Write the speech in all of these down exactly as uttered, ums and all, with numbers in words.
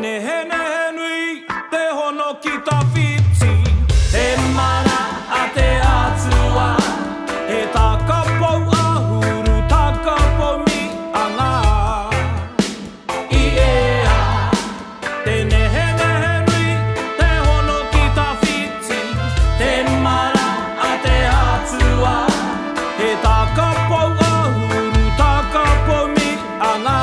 ne he ne he nui te hono ki ta whiti. He mana a te atua, he takapou ahuru, takapou mi anga. I ea, te ne he ne he nui te hono ki ta whiti. Te mana a te atua, he takapou ahuru, takapou mi anga.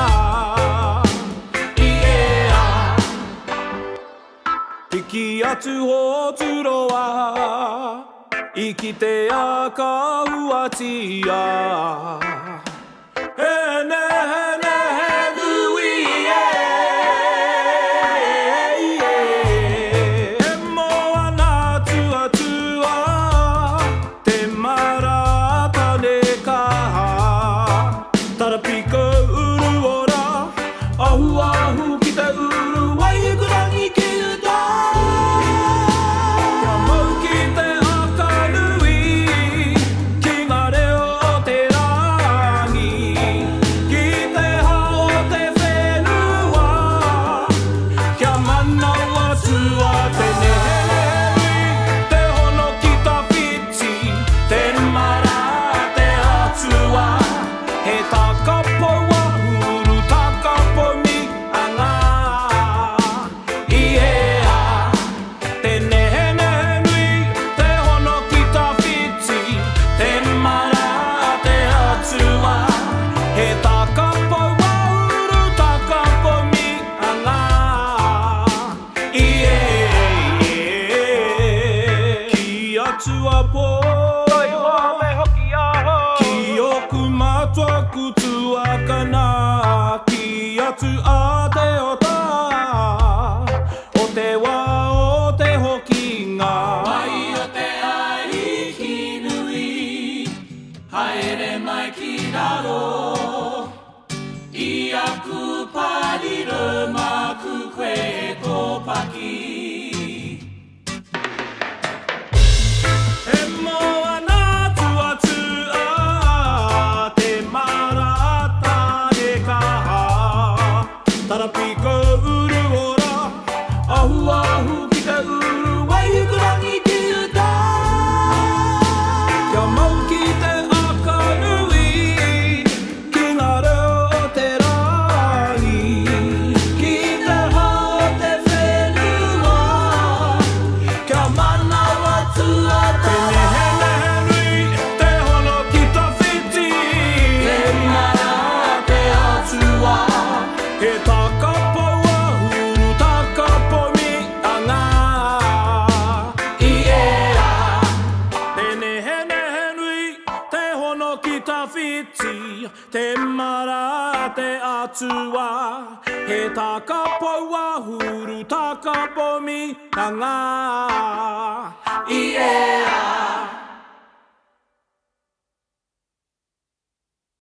Hiki atu ho turoa, I ki te a ka huatia. He ne he ne he nui e, e moa nā tua tua, te marata ne kaha. Tarapika uru ora, ahu ahu ki te uru, waikurangi ki uta. Tua po, ki oku matua kutua kana, ki atu a te ota, o te wā o te hokinga. Mai o te ai ki nui, haere mai ki raro, I aku pariro maku koe e kopaki. Tarapika uru ora, ahu ahu ki te uru, waikurangi ki uta. Kia mau ki te aka nui, ki ngā reo o te rangi. Ki te hao te whenua, kia manawa tua te nehe nehe nui, te hono ki ta whiti. Te mana te atua, he takapou ahuru, takapou mi anga. I ea, Te nehe nehe nui, te hono ki ta whiti. Te mara te atua, he takapou ahuru, takapou mi anga. I ea.